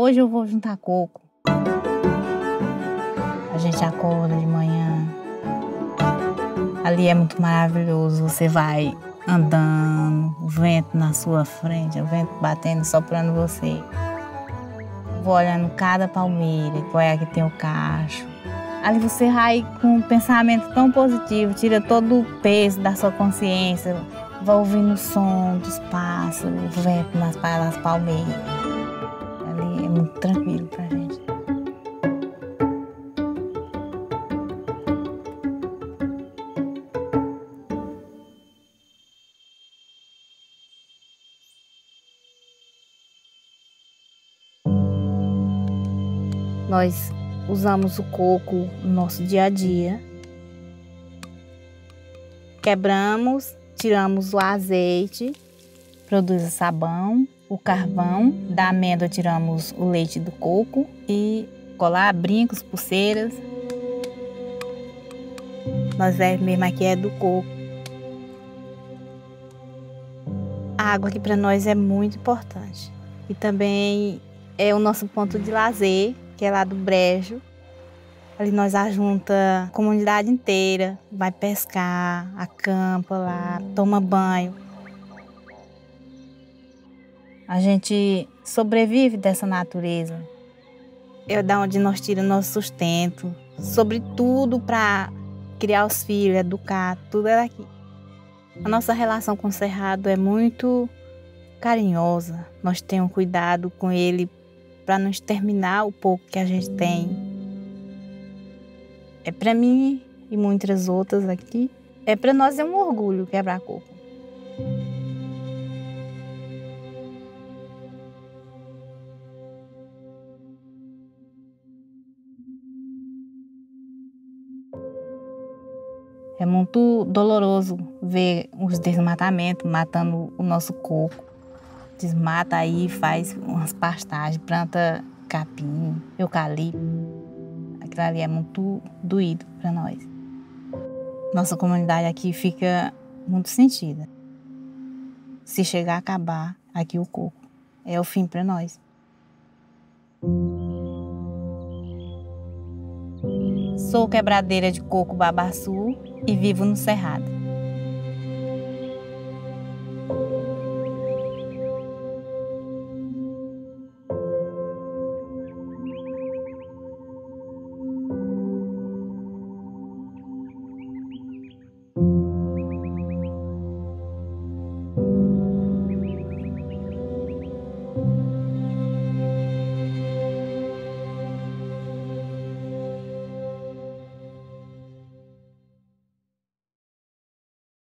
hoje eu vou juntar coco. A gente acorda de manhã. Ali é muito maravilhoso. Você vai andando, o vento na sua frente, o vento batendo, soprando você. Vou olhando cada palmeira, qual é a que tem o cacho. Ali você vai com um pensamento tão positivo, tira todo o peso da sua consciência, vai ouvindo o som dos pássaros, o vento nas palmeiras. Ali é muito tranquilo pra gente. Nós usamos o coco no nosso dia a dia. Quebramos, tiramos o azeite, produz o sabão, o carvão. Da amêndoa tiramos o leite do coco e colar, brincos, pulseiras. Nós mesmo aqui é do coco. A água aqui para nós é muito importante. E também é o nosso ponto de lazer, que é lá do brejo. Ali nós ajunta a comunidade inteira, vai pescar, acampa lá, toma banho. A gente sobrevive dessa natureza. É da onde nós tiramos nosso sustento, sobretudo para criar os filhos, educar, tudo é daqui. A nossa relação com o cerrado é muito carinhosa. Nós temos cuidado com ele para não exterminar o pouco que a gente tem. É para mim e muitas outras aqui, para nós é um orgulho quebrar coco. É muito doloroso ver os desmatamentos matando o nosso coco. Desmata aí, faz umas pastagens, planta capim, eucalipto. Aquilo ali é muito doído para nós. Nossa comunidade aqui fica muito sentida. Se chegar a acabar aqui o coco, é o fim para nós. Sou quebradeira de coco babaçu e vivo no cerrado.